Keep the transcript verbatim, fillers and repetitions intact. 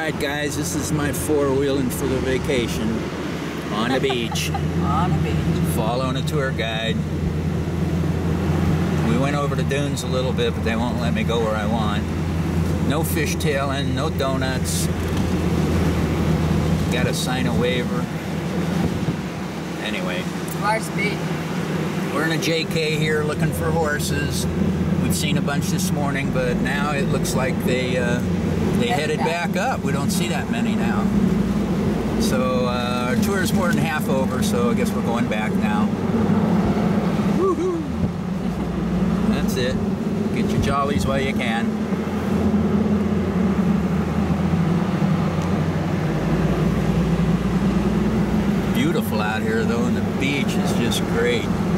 Alright guys, this is my four-wheeling for the vacation on the beach. On the beach. Following a tour guide. We went over the dunes a little bit, but they won't let me go where I want. No fishtailing, no donuts. Got to sign a waiver. Anyway. Where's the beach? We're in a J K here looking for horses. We've seen a bunch this morning, but now it looks like they uh, they headed back up. We don't see that many now. So uh, our tour is more than half over, so I guess we're going back now. Woohoo! That's it. Get your jollies while you can. Beautiful out here though, and the beach is just great.